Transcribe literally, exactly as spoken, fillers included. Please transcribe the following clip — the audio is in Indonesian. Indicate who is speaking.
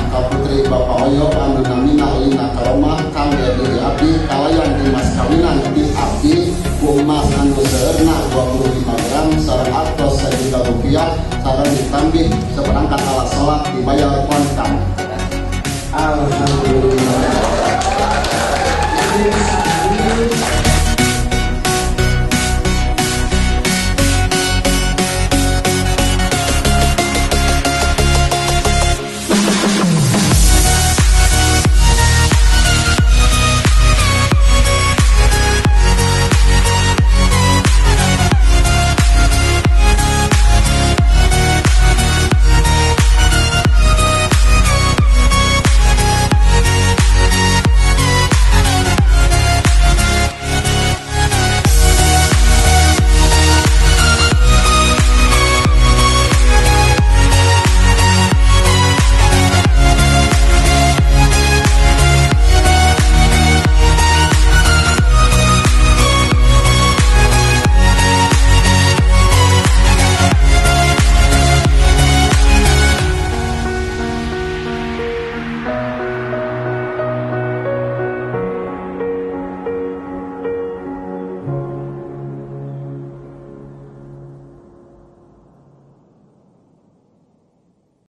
Speaker 1: ka putri Bapak Oyo anu namina Lina Karomah kangge diri abdi kalayan di mas kawinan di abdi ku emas anu seueurna dua puluh lima gram sareng atos sejuta rupiah sareng ditambih seperangkat alat sholat dibayar kontan. Alhamdulillah.